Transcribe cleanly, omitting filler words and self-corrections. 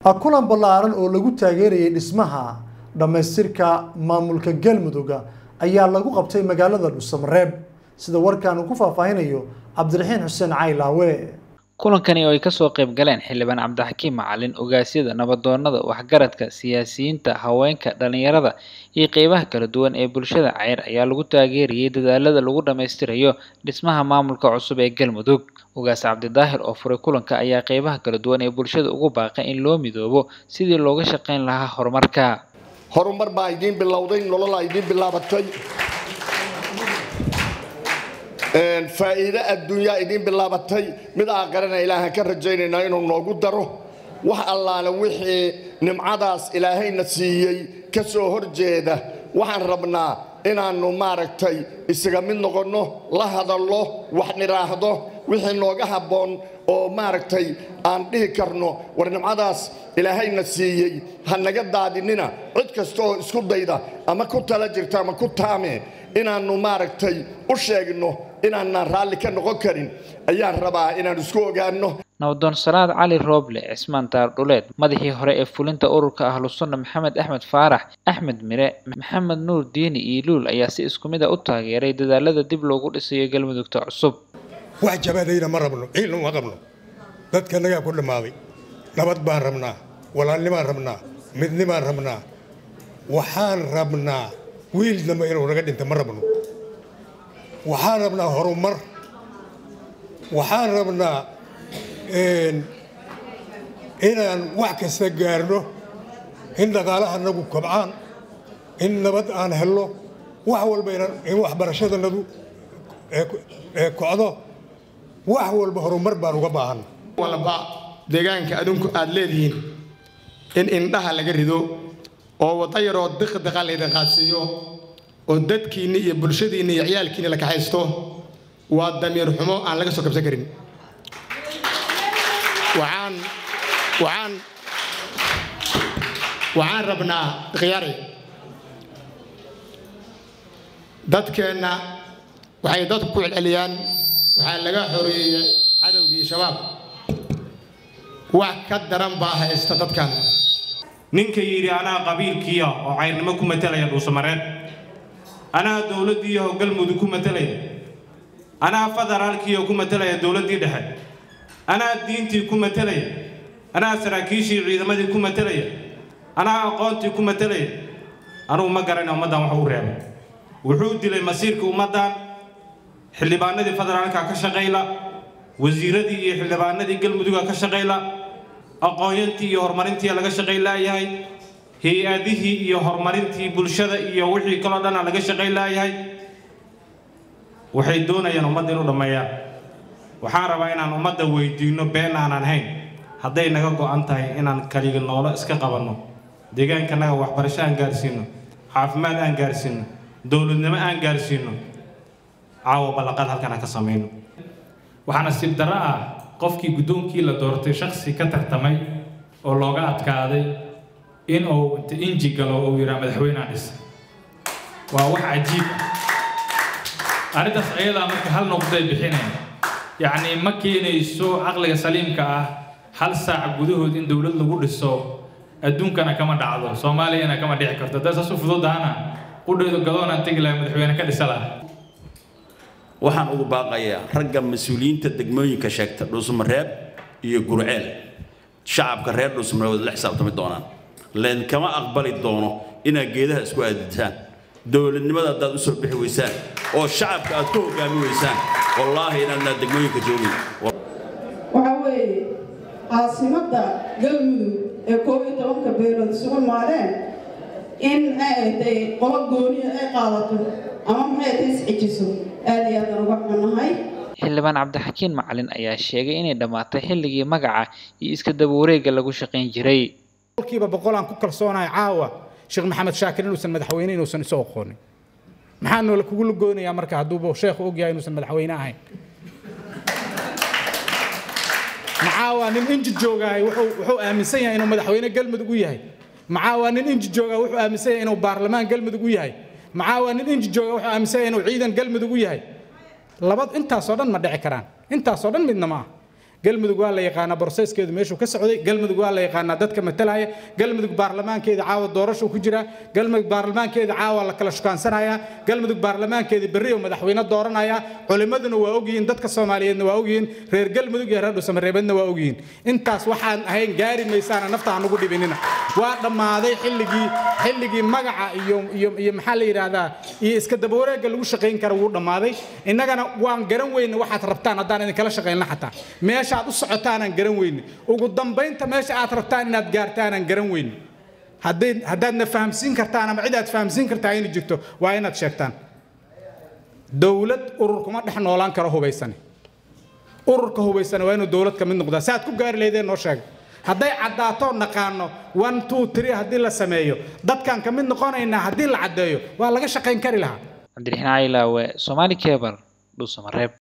kulan ballaaran oo lagu taageerayay dhismaha dhamaystirka maamulka Galmudug ayaa lagu qabtay magaalada Dhuusamareeb sida warkaan uu ku faahfaahinayo Cabdiraxiin Xuseen Caylaawe. kulankani oo ay ka soo qayb galeen xildhibaan Cabdixakiim Macalin ogaasyada nabadoonnada waxgaradka siyaasiyiinta haweenka dhalinyarada iyo qaybaha kala duwan ee bulshada Ceyr ayaa lagu taageerayay dadaalada lagu dhameystirayo dhismaha maamulka cusub ee Galmudug. Ogaas Cabdidaahir oo furay kulanka ayaa qaybaha kala duwan ee bulshada ugu baaqay in loo midoobo sidii looga shaqeyn lahaa horumarka. horumar baa idin bilowday nolol ay idin bilaabatay faa'iido adduunyo idin bilaabatay mid aakhirana ilaahay ka rajaynayna inuu noogu daro wax allaale wixii nimcadaas ilaahayna siiyay ka soo horjeeda waxaan rabnaa inaanu maaragtay isaga mid noqono la hadallo wax niraahdo wixii nooga habboon oo maaragtay aan dhihi karno war nimcadaas ilaahayna siiyay ha naga daadinina cid kasta oo isku dayda ama ku tala jirta ama ku taame inaanu maaragtay u sheegno inaanaan raalli ka noqon karin ayaan rabaa inaan isku ogaano. Nabadoon Salaad Cali Rooble Cismaan Taardhuleed madaxii hore ee fulinta ururka Ahlusunna Maxamed Axmed Faarax Axmed Mire Maxamed Nuur Diini iyo Luul ayaa si isku mid ah u taageeray dadaalada dib loogu dhisayo Galmudugta cusub. wax jabadayna ma rabno ciilna ma qabno dadka naga ku dhamaaday nabad baan rabnaa walaalnimaan rabnaa midnimaan rabnaa waxaan rabnaa wiilnimo inuu naga dhinto ma rabno waxaan rabnaa horumar waxaan rabnaa inaan wax kasta gaarno in dhaqaalaha nagu kobcaan in nabad aan helno wax walba in waxbarashadanadu kocdo wax walba horumar baan uga baahan walba deegaanka adunku aad leedihiin in indhaha laga rido oo wada yaroo diqdaqa leedahay qaasiyo oo dadkiina iyo bulshadiina iyo ciyaalkiina la kaxaysto waa damiir xumo aan laga soo kabsan karin waxaan rabnaa khiyaari dadkeena waxay dadku ku celceliyaan waxaa laga xoreeyay cadowgii shabaab wax ka daran baa haysta dadkan ninka yiri anaa qabiilkiya oo cayrnimo ku matalaya Dhuusamareeb anaa dawladii oo Galmudug ku matalaya anaa federaalkii oo ku matalaya dawladii dhexe anaa diintii ku matalaya anaa saraakiishii ciidamadii ku matalaya anaa aqoontii ku matalaya anuu ma garan ummadan wax u reebay wuxuu dilay masiirka ummadan xildhibaanadii federaalka ka shaqeeyla wasiiradii iyo xildhibaanadii Galmudug ka shaqeeyla aqoonyantii iyo horumarintii laga shaqeeylayahay hay'adihii iyo horumarintii bulshada iyo wixii kala dhan laga shaqeeylayahay waxay doonayaan ummadda inuu dhameeyaan waxaan rabaa inaan ummadda weydiino been aan ahayn haday naga go'an tahay inaan kaliya noolo iska qabanno deegaankanaga waxbarasho aan gaarsiino caafimaad aan gaarsiino dawladnimo aan gaarsiino caawa balaqad halkan ka sameeyno waxaana si dara ah qofkii gudoonkii la doortay shakhsi ka tartamay oo looga adkaaday in uu inta inji galo oo yiraahdo madaxweynaha dhis waa wax cajiib ah arintaas ayada marka hal noqday bixinay yaani ma keenayso aqliga saliimka ah hal saac gudahood in dawlad lagu dhiso adduunkana kama dhacdo Soomaaliyana kama dhici karto dadka soo fududaana qudheedo gadoona tigla madaxweyne ka dhisala waxaan ugu baaqayaa ragga mas'uuliyiinta degmooyinka sheegta Dhuusamareeb iyo Gurceel shacabka reer Dhuusamareeb la xisaabtami doonaan leen kama aqbali doono in geedaha isku aadidaan dawladnimada dad u soo bixi weysaan oo shacabka aad ku hogaami weysaan wallahi inaan degmooyinka joogin waxa weeye caasimada Galmudug ee 12 beelood isugu maadeen in ay qolo gooni ay qaadato ama maxay isxijiso aad iyo aad uga xunahay. xildhibaan Cabdixakiim Macalin ayaa sheegay inay dhamaatay xilligii magaca iyo iska daba wareegga lagu shaqeyn jiray kiiba boqol aan ku kalsoonahay caawa Sheekh Maxamed Shaakir inuusan madaxweyne inuusan soo qoonay maxaa noo kugu lugoonayaa marka hadduu sheekhu og yahay inuusan madaxweyne ahayn macaawa nin inji joogaay wuxuu aaminsan yahay inuu madaxweyne Galmudug u yahay macaawa nin inji joogaa wuxuu aaminsan yahay inuu baarlamaan Galmudug u yahay macaawa nin inji joogaa wuxuu aaminsan yahay inuu ciidan Galmudug u yahay labad intaas oo dhan ma dhici karaan intaas oo dhan midna ma galmudug waa la yaqaanaa processkeedu meeshuu ka socday galmudug waa la yaqaanaa dadka matalaya galmudug baarlamaankeeda caawa doorasho ku jira galmudug baarlamaankeeda caawa la kala shukaansanaya galmudug baarlamaankeeda berri oo madaxweyne dooranaya culimaduna waa ogyihiin dadka Soomaaliyeedna waa ogyihiin reer galmudug iyo reer Dhuusamareebna waa ogyihiin intaas waxaan ahayn gaari maysaana nafta aan ugu dhibinina waa dhamaaday xilligii magaca iyo maxaa la yiraahdaa iyo iska daba wareega lagu shaqeyn karo wuu dhamaaday innagana waan garan weyn waxaad rabtaan haddaan idin kala shaqeynna xataa meesha aad u socotaan aan garan weyn ugu dambeynta meesha aad rabtaan inaad gaartaan aan garan weyn haddaadna fahamsiin kartaan ama cid aad fahamsiin kartaa inay jirto waa inaad sheegtaan dawlad urur kuma dhex noolaan karo hubaysan ururka hubaysan waa inuu dawlad ka mid noqdaa saad ku gaari leedeen noo sheeg hadday caddaato naqaano 1 2 3 haddii la sameeyo dadkan ka mid noqonaynaa haddii la caddeeyo waa laga shaqayn kari lahaa Cabdiraxiin Caylaawe Somali Cable Dhuusamareeb